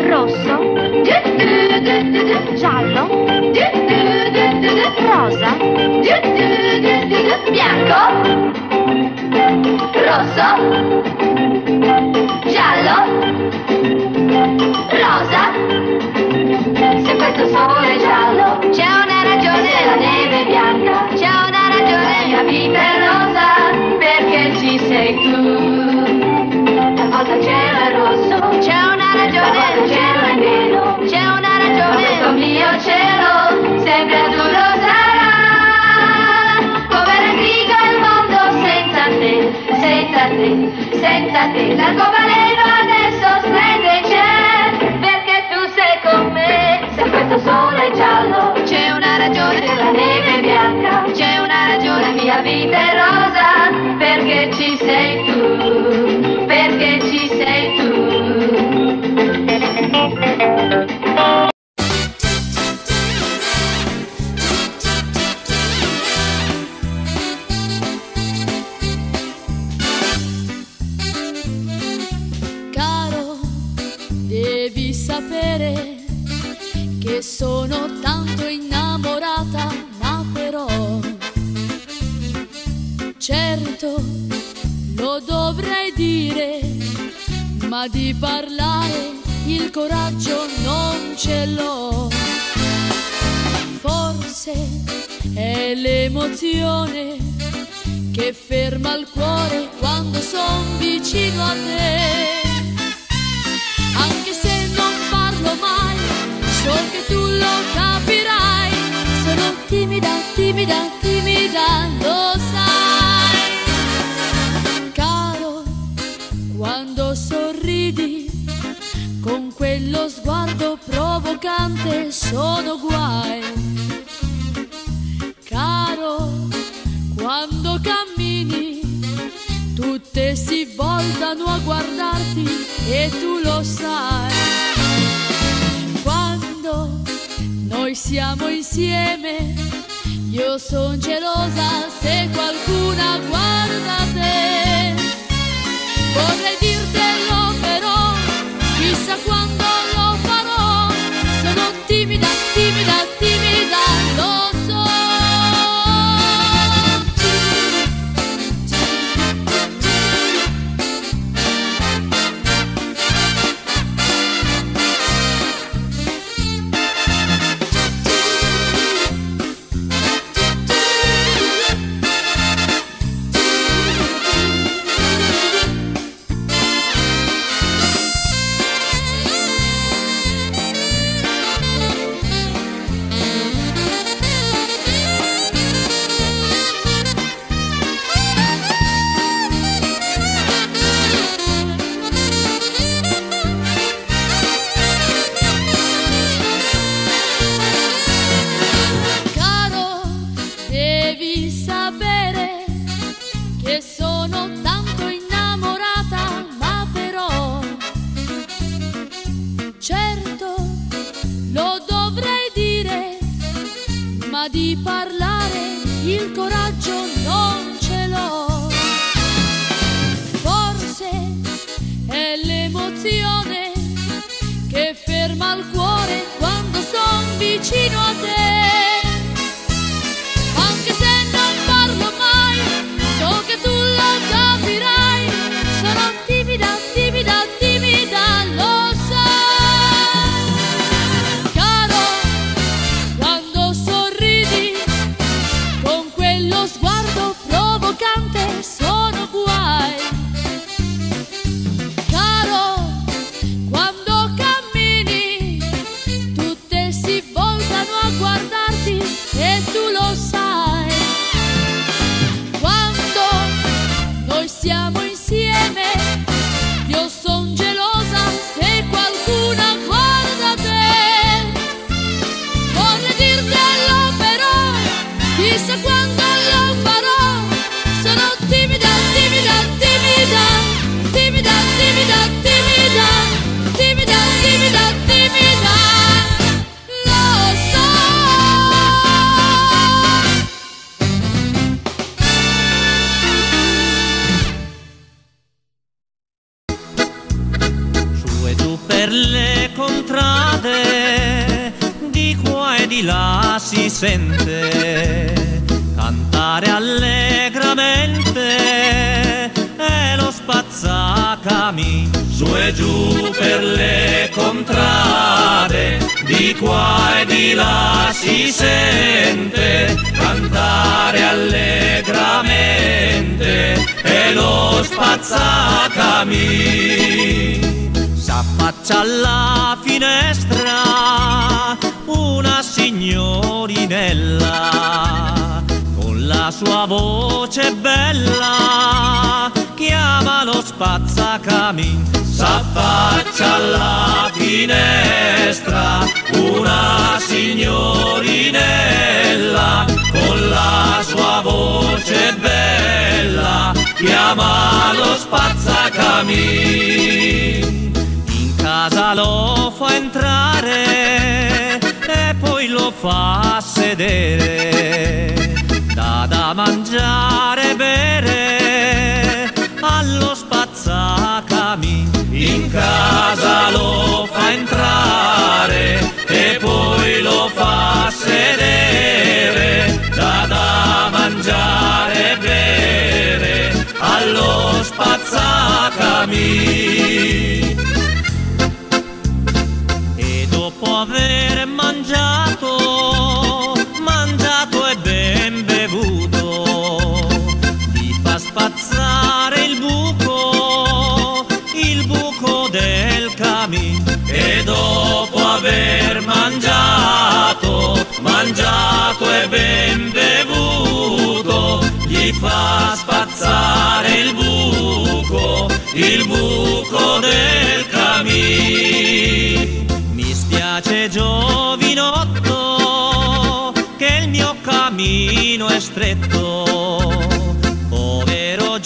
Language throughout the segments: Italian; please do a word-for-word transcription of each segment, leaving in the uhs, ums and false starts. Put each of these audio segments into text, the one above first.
rosso, giallo, rosa, bianco, rosso, giallo, rosa. Se questo sole è giallo, c'è una ragione, la neve è bianca, c'è una ragione, mia vita è rosa, perché ci sei tu. Talvolta il cielo è rosso, c'è una ragione, il cielo è nero, c'è una ragione, questo mio cielo sempre azzurro sarà. Come era grigo il mondo senza te, senza te, senza te. L'arcobaleno adesso splende in cielo, perché tu sei con me. Se questo sole è giallo, c'è una ragione, la neve è bianca, c'è una ragione, mia vita è rosa, perché ci sei tu, perché ci sei tu. Caro, devi sapere che sono tanto innamorata, ma però certo lo dovrei dire, ma di parlare il coraggio non ce l'ho. Forse è l'emozione che ferma il cuore quando son vicino a te. Anche se non parlo mai, so che tu lo capirai. Sono timida, timida, timida, lo sai. Caro, quando sorridi con quello sguardo provocante sono guai. Caro, quando cammini tutte si voltano a guardarti e tu lo sai. Quando noi siamo insieme io son gelosa se qualcuna guarda te. Vorrei dirtelo però chissà quando lo farò. Sono timida, timida, timida, lo so. Devi sapere che sono tanto innamorata, ma però certo lo dovrei dire, ma di parlare il coraggio non ce l'ho. Forse è l'emozione che ferma il cuore quando son vicino a te. Anche se non parlo mai, so che tu lo capirai. Sono timida, timida, timida, lo sai. Caro, quando sorridi con quello sguardo contrade, di qua e di là si sente cantare allegramente, e lo spazzacami su e giù per le contrade, di qua e di là si sente cantare allegramente, e lo spazzacami s'affaccia alla finestra una signorinella, con la sua voce bella chiama lo spazzacami. S'affaccia alla finestra una signorinella, con la sua voce bella chiama lo spazzacami. In casa lo fa entrare e poi lo fa sedere, dà da mangiare e bere allo spazzacami. In casa lo fa entrare e poi lo fa sedere, dà da mangiare e bere allo spazzacami. E dopo aver mangiato, mangiato e ben bevuto, gli fa spazzare il buco, il buco del camin. E dopo aver mangiato, mangiato e ben bevuto, gli fa spazzare il buco, il buco del camin. Mi spiace giovinotto che il mio cammino è stretto, povero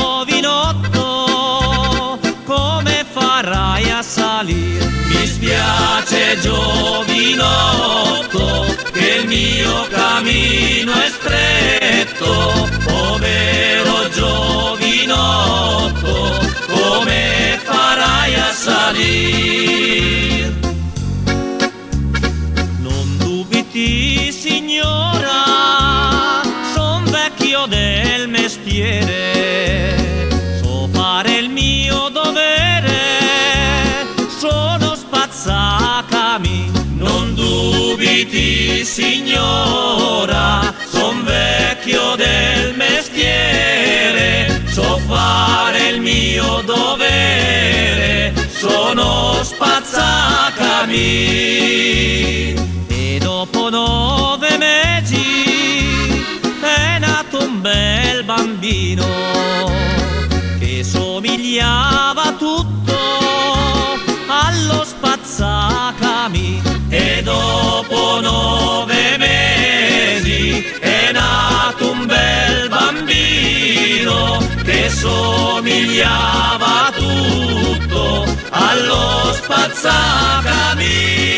giovinotto, come farai a salire? Mi spiace giovinotto che il mio cammino è stretto, povero giovinotto, come farai a salire? Non dubiti signora, son vecchio del mestiere, so fare il mio dovere, sono spazzacami. Non dubiti signora, son vecchio del mestiere, so fare il mio dovere, sono spazzacami. E dopo nove mesi è nato un bel bambino che somigliava tutto allo spazzacami. E dopo nove mesi è nato un bel bambino che somigliava tutto allo spazzacami.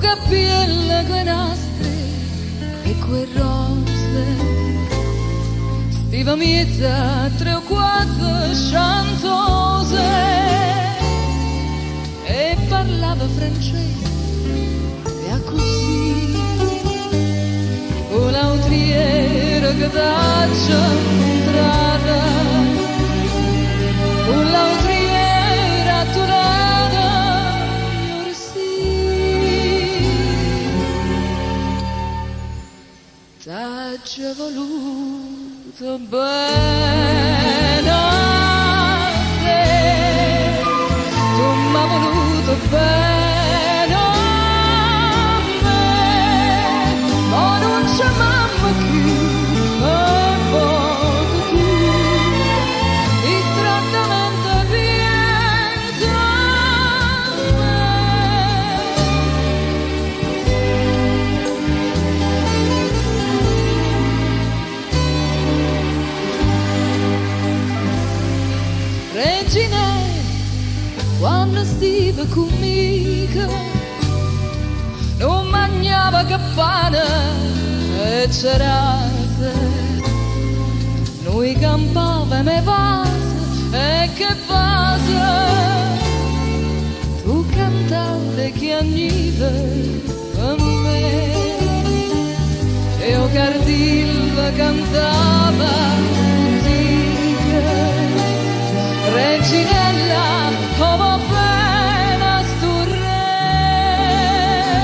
capello coi nastri e quei rose, stiva mezza tre o quattro chantose e parlava francese e così con l'autriera che t'ha incontrata, con l'autriera atturata, io sì, t'ha già voluto bene a te, tu m'ha voluto bene a me, ma non c'è mamma più, e poco più, distrattamente pensa a me. Regina, quando stiva conmigo, non mangiava che pane e cerase, noi campavamo e vase e che vase, tu cantavi che agniva per me, e io cardillo cantava antica, Reginella, come bene sto re,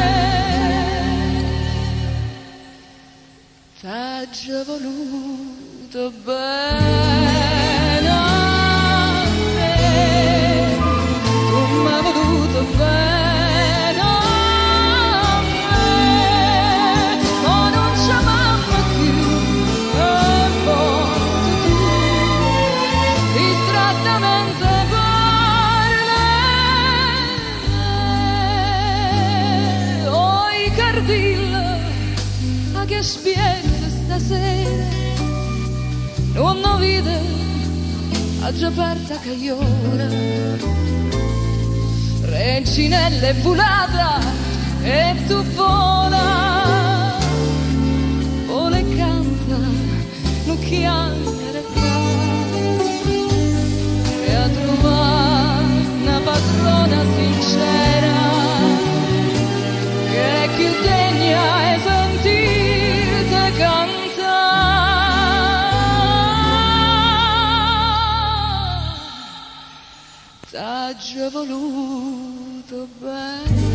t'ha già voluto bene a te, tu m'hai voluto bene a me, ma non c'è mamma più, e molto più, distrattamente parla, oi cardillo, a che spiente stasera, non ho vide, ha già parta che ora, Reginella è volata e tu vola, vola e canta, non chiamare e a trovare una padrona sincera che è più degna e sentirte cantare. T'ha già voluto bene.